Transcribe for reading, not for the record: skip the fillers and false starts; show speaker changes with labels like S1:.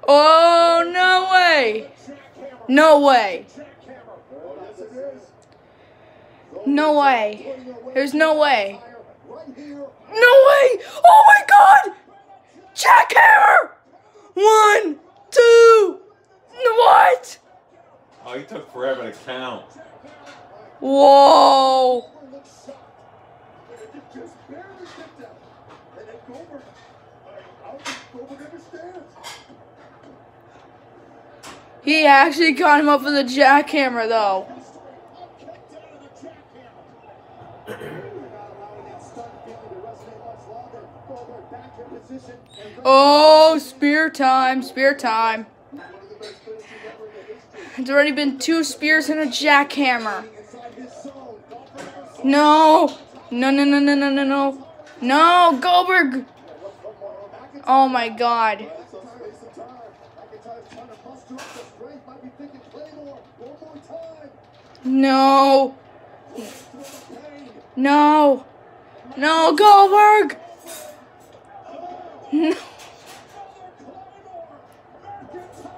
S1: Oh, no way. No way. No way. There's no way. No way. Oh, my God. Jackhammer. 1, 2. What?
S2: Oh, he took forever to count.
S1: Whoa. He actually got him up with a jackhammer, though. Oh, spear time, spear time. There's already been 2 spears and a jackhammer. No. No, no, no, no, no, no, no. No, Goldberg. Oh, my God. No. No. No, Goldberg. No.